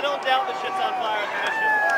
don't doubt the shit's on fire at the mission.